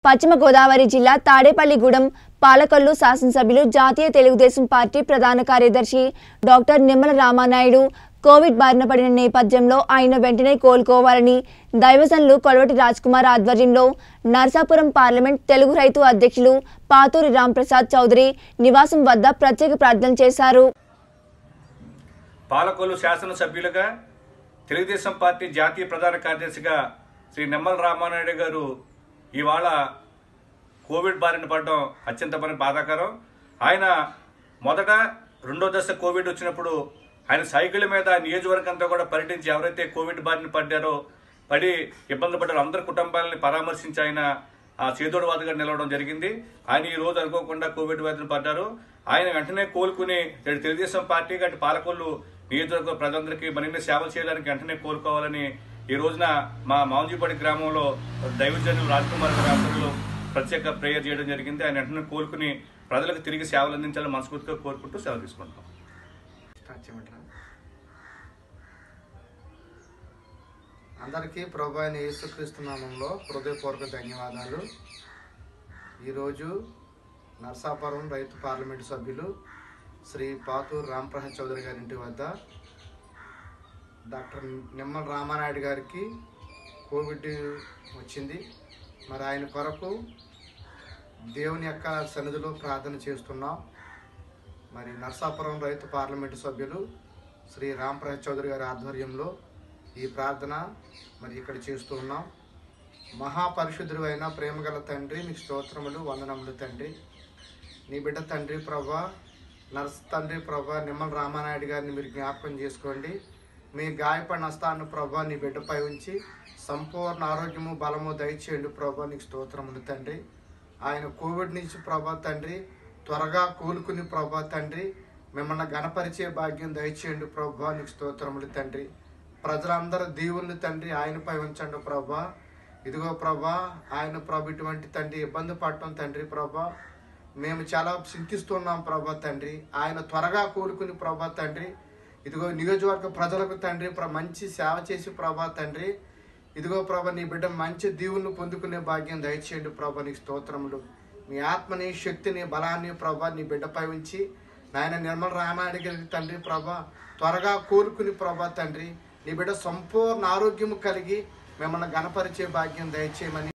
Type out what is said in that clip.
పశ్చిమ గోదావరి జిల్లా తాడేపల్లిగూడెం పాలకొల్లు శాసనసభ్యులు జాతీయ తెలుగుదేశం పార్టీ ప్రధాన కార్యదర్శి డాక్టర్ నిమ్మల రామానాయుడు కోవిడ్ బారిన పడిన నేపథ్యంలో ఆయన వెంటనే కోలుకోవాలని దైవజనులు కొలవటి రాజ్కుమార్ ఆధ్వర్యంలో నర్సాపురం పార్లమెంట్ తెలుగు రైతు అధ్యక్షులు పాతూరి రాంప్రసాద్ చౌదరి నివాసం వద్ద ప్రత్యేక ప్రార్థనలు చేశారు. పాలకొల్లు శాసనసభ్యులుగా తెలుగుదేశం పార్టీ జాతీయ ప్రధాన కార్యదర్శిగా శ్రీ నిమ్మల రామానాయుడు గారు ఇవాళ కోవిడ్ బారిన పడడం అత్యంత బాధాకరం. ఆయన మొదట రెండో దశ కోవిడ్ వచ్చినప్పుడు ఆయన సైకిల్ మీద నియోజకవర్గం అంతా కూడా పర్యటించి ఎవరైతే కోవిడ్ బారిన పడి ఇబ్బంది పడ్డారో అందరి కుటుంబాలని పరామర్శించి ఆయన ఆ చేదోడువాదుగా నిలవడం జరిగింది. ఆయన ఈ రోజు అనుకోకుండా కోవిడ్ బారిన పడ్డారు. ఆయన వెంటనే కోలుకుని తెలుగుదేశం పార్టీ అటు పాలకొల్లు నియోజకవర్గ ప్రజలందరికీ మరిన్ని సేవలు చేయడానికి వెంటనే కోలుకోవాలని ఈ రోజున మా మాంజీపడి గ్రామంలో దైవజనులు రాజ్కుమార్ గారి ఆధ్వర్యంలో ప్రత్యేక ప్రేయర్ చేయడం జరిగింది. ఆయన వెంటనే కోలుకుని ప్రజలకు తిరిగి సేవలు అందించాలని మనస్ఫూర్తిగా కోరుకుంటూ సెలవు తీసుకుంటాం. అందరికీ ప్రభు అయిన యేసుక్రీస్తు నామంలో హృదయపూర్వక ధన్యవాదాలు. ఈరోజు నర్సాపురం రైతు పార్లమెంటు సభ్యులు శ్రీ పాతూరి రాంప్రసాద్ చౌదరి గారి ఇంటి వద్ద డాక్టర్ నిమ్మల రామానాయుడు గారికి కోవిడ్ వచ్చింది. మరి ఆయన కొరకు దేవుని యొక్క సన్నిధిలో ప్రార్థన చేస్తున్నాం. మరి నర్సాపురం రైతు పార్లమెంటు సభ్యులు శ్రీ రాంప్రసాద్ చౌదరి గారి ఆధ్వర్యంలో ఈ ప్రార్థన మరి ఇక్కడ చేస్తూ ఉన్నాం. మహాపరిశుద్ధుడు అయిన ప్రేమగల తండ్రి, మీకు స్తోత్రములు, వందనములు తండ్రి. నీ బిడ్డ తండ్రి ప్రభా, నర్స్ తండ్రి ప్రభా నిమ్మల రామానాయుడు గారిని మీరు జ్ఞాపకం చేసుకోండి. మీ గాయపడిన హస్తాన్ని ప్రభా నీ బిడ్డపై ఉంచి సంపూర్ణ ఆరోగ్యము బలము దయచేయండి ప్రభా, నీకు స్తోత్రములు తండ్రి. ఆయన కోవిడ్ నుంచి ప్రభా తండ్రి త్వరగా కోలుకుని ప్రభా తండ్రి మిమ్మల్ని గణపరిచే భాగ్యం దయచేయండి ప్రభా, నీకు స్తోత్రములు తండ్రి. ప్రజలందరూ దీవుల్ని తండ్రి ఆయనపై ఉంచండి ప్రభా. ఇదిగో ప్రభా ఆయన ప్రభు ఇటువంటి తండ్రి ఇబ్బంది పడటం తండ్రి ప్రభా మేము చాలా చింతిస్తున్నాం ప్రభా తండ్రి. ఆయన త్వరగా కోలుకుని ప్రభా తండ్రి ఇదిగో నియోజకవర్గ ప్రజలకు తండ్రి మంచి సేవ చేసి ప్రభా తండ్రి ఇదిగో ప్రభా నీ బిడ్డ మంచి దీవులను పొందుకునే భాగ్యం దయచేయండి ప్రభా, నీకు స్తోత్రములు. మీ ఆత్మని శక్తిని బలాన్ని ప్రభా నీ బిడ్డపై ఉంచి నాయన నిర్మల రామాయుడు గారి తండ్రి ప్రభా త్వరగా కోలుకుని ప్రభా తండ్రి నీ బిడ్డ సంపూర్ణ ఆరోగ్యము కలిగి మిమ్మల్ని గణపరిచే భాగ్యం దయచేయమని